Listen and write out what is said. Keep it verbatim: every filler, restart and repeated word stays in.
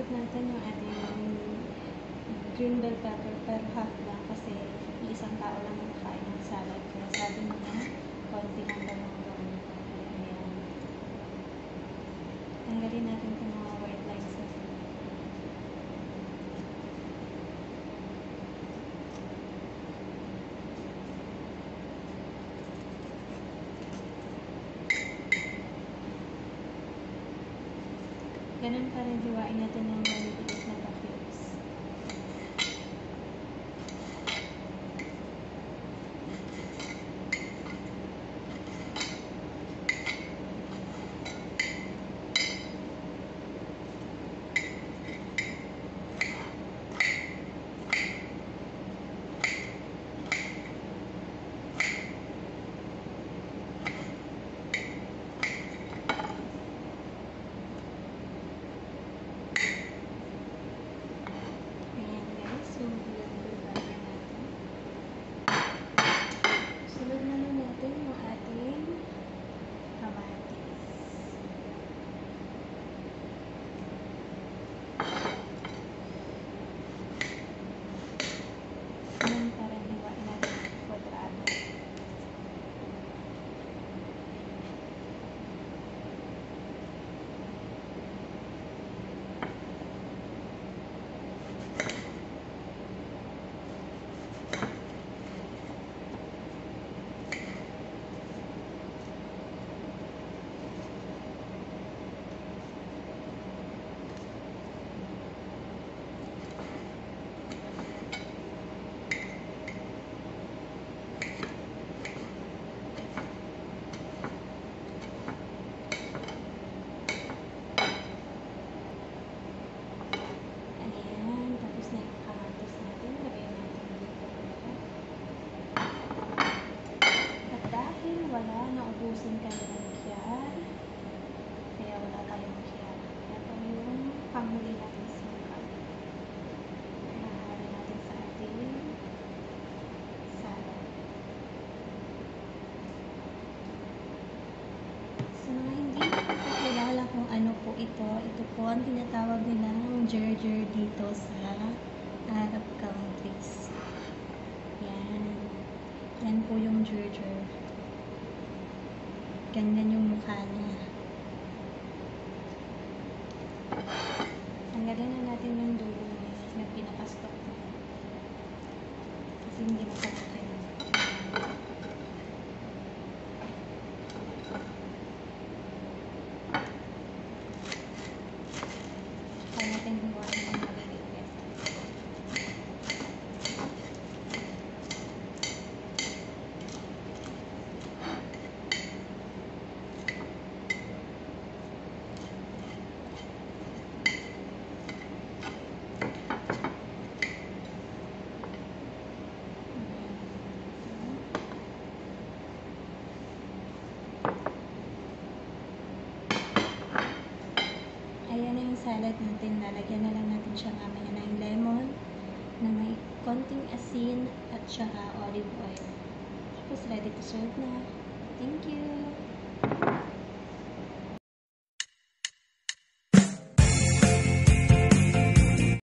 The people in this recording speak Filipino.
natin yung ating green bell pepper per half lang kasi isang tao lang yung kain ng salad. Kaya sabi niya, konti lang daw ang gawin ko. Kaya ayan. Tanggalin natin yung mga white lines na sila. Ganun pa rin, hiwain natin ng maliliit na pa-cubes. Sunod naman natin yung ating kamatis. Ganun para hiwain natin yung kwadrado. Wala, naubusin kami ng kiyar. Kaya wala tayong kiyar. Ito yung panghuli natin sa mga. Mahalo natin sa ating salad. Sa mga hindi nakakilala kung ano po ito, ito po ang tinatawag nilang gerger dito sa Arab countries. Yan. Yan po yung gerger. Ganyan yung mukha niya. Tanggalin na natin yung dulo niya na pinakastok na. Kasi hindi makalakin. Kaya natin hiwain yung maliliit. Ayan na yung salad natin. Lalagyan na lang natin siya mamaya ng lemon na may konting asin at saka olive oil. Tapos ready to serve na. Thank you!